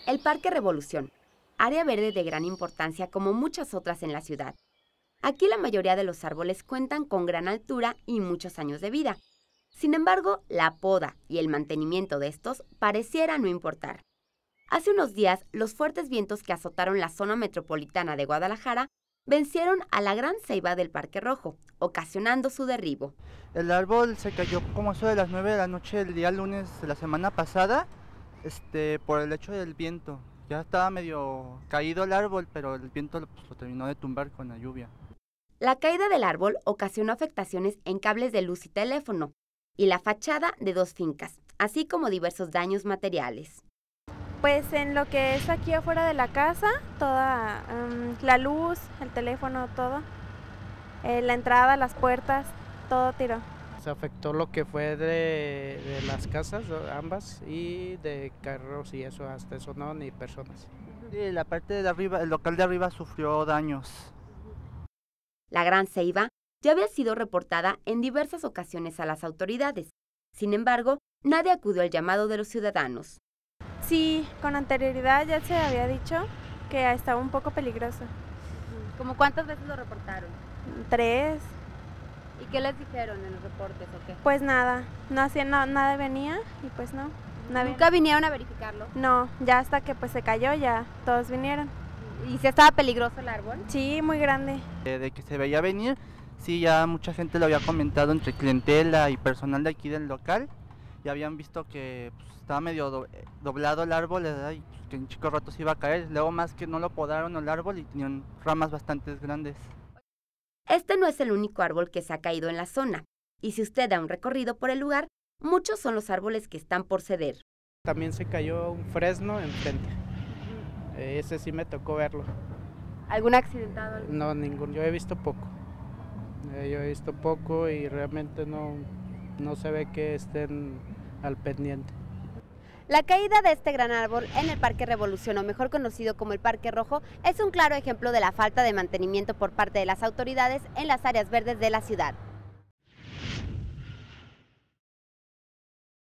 El Parque Revolución, área verde de gran importancia como muchas otras en la ciudad. Aquí la mayoría de los árboles cuentan con gran altura y muchos años de vida. Sin embargo, la poda y el mantenimiento de estos pareciera no importar. Hace unos días, los fuertes vientos que azotaron la zona metropolitana de Guadalajara vencieron a la gran ceiba del Parque Rojo, ocasionando su derribo. El árbol se cayó como eso de las 9 de la noche el día lunes de la semana pasada, por el hecho del viento. Ya estaba medio caído el árbol, pero el viento lo terminó de tumbar con la lluvia. La caída del árbol ocasionó afectaciones en cables de luz y teléfono, y la fachada de 2 fincas, así como diversos daños materiales. Pues en lo que es aquí afuera de la casa, toda la luz, el teléfono, todo, la entrada, las puertas, todo tiró. Se afectó lo que fue de las casas, ambas, y de carros y eso, hasta eso no, ni personas. Sí, la parte de arriba, el local de arriba sufrió daños. La gran ceiba ya había sido reportada en diversas ocasiones a las autoridades. Sin embargo, nadie acudió al llamado de los ciudadanos. Sí, con anterioridad ya se había dicho que estaba un poco peligroso. ¿Cómo cuántas veces lo reportaron? 3. ¿Y qué les dijeron en los reportes o qué? Pues nada, no hacían nada, venía y pues no. ¿Nunca vinieron a verificarlo? No, ya hasta que pues se cayó ya todos vinieron. ¿Y si estaba peligroso el árbol? Sí, muy grande. De que se veía venir, sí, ya mucha gente lo había comentado entre clientela y personal de aquí del local. Ya habían visto que estaba medio doblado el árbol, ¿verdad? Y que en chico rato se iba a caer. Luego más que no lo podaron el árbol y tenían ramas bastante grandes. Este no es el único árbol que se ha caído en la zona. Y si usted da un recorrido por el lugar, muchos son los árboles que están por ceder. También se cayó un fresno enfrente. Ese sí me tocó verlo. ¿Algún accidentado? No, ninguno. Yo he visto poco. Y realmente no se ve que estén al pendiente. La caída de este gran árbol en el Parque Revolución, o mejor conocido como el Parque Rojo, es un claro ejemplo de la falta de mantenimiento por parte de las autoridades en las áreas verdes de la ciudad.